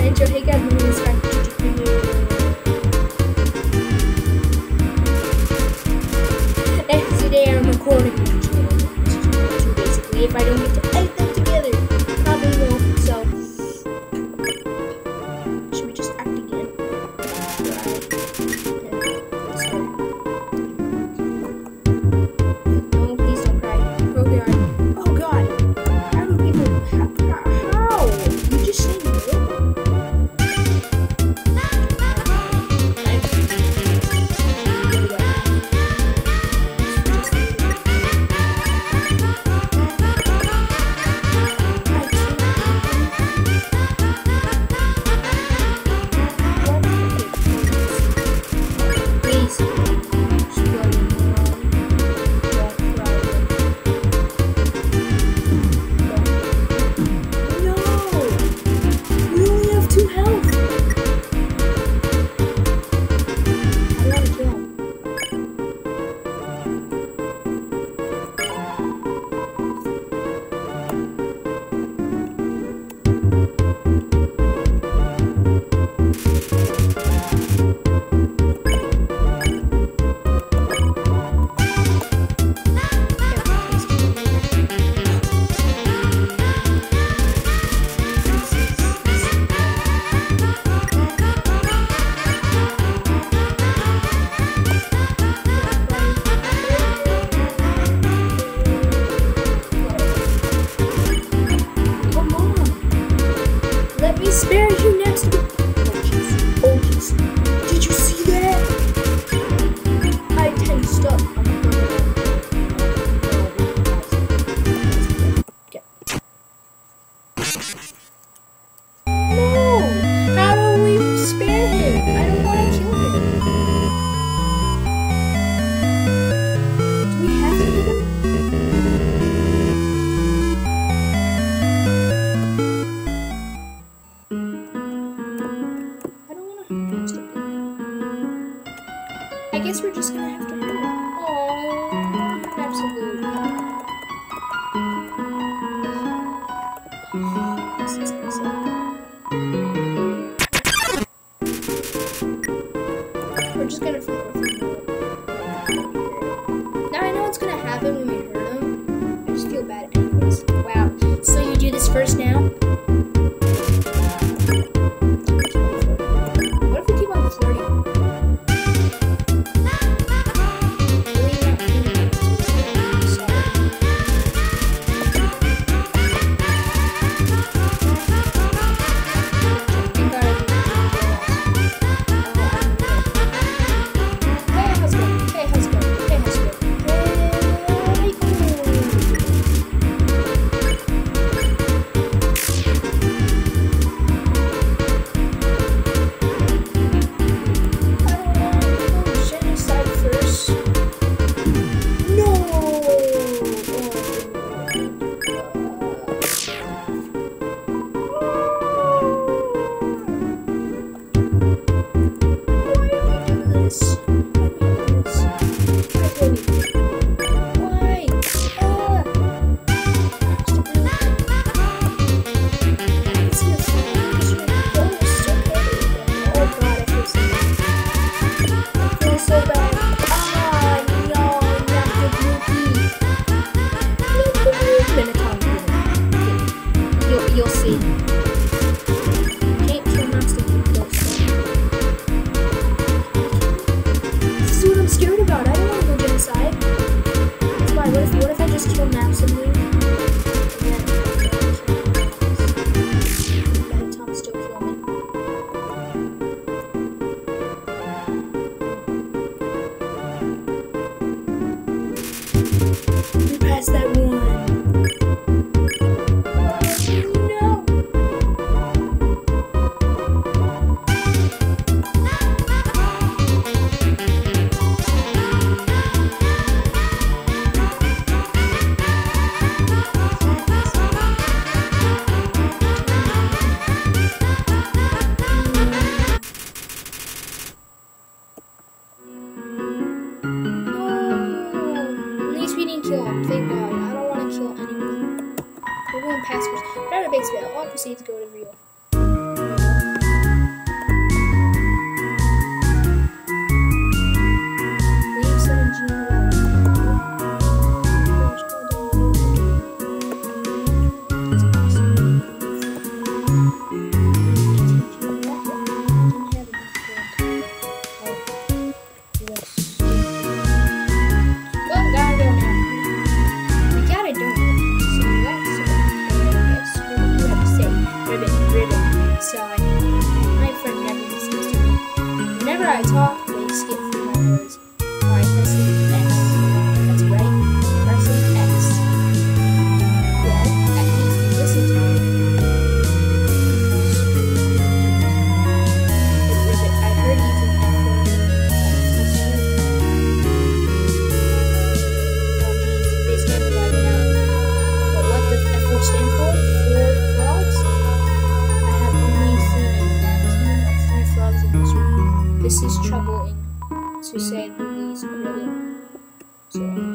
intro. Hey guys, my name is Sky. And today I'm recording so basically, if I don't get to edit them together, probably won't. So, should we just act again? No, please don't cry. Oh god. Oh god. How do people? How? You just say no. Spare you next to oh jeez. Did you see that? I tensed up. Okay. No! How do we spare him? I don't want to kill him. Do we have to kill him? I guess we're just gonna have to have it. Aww, absolutely. This is we're just gonna flip now I know what's gonna happen when we hurt him. I just feel bad anyways. Wow. So you do this first now? What if we keep on flirting? You'll see. Can't kill monster this is what I'm scared about. I don't want to go genocide. That's why. What if I just kill Napstablook? And then Tom still kill me. We passed that one. Kill him, thank God. I don't want to kill anyone. We're going passwords. Database fail. All proceeds go to real. skip through my words by pressing X. That's right, pressing X. Well, at least you listen to me. I heard you from F4. Oh geez, they started lighting out. But what does F4 stand for? 4 frogs? I have only seen a maximum of 3 frogs in this room. This is troubling, to say the least. So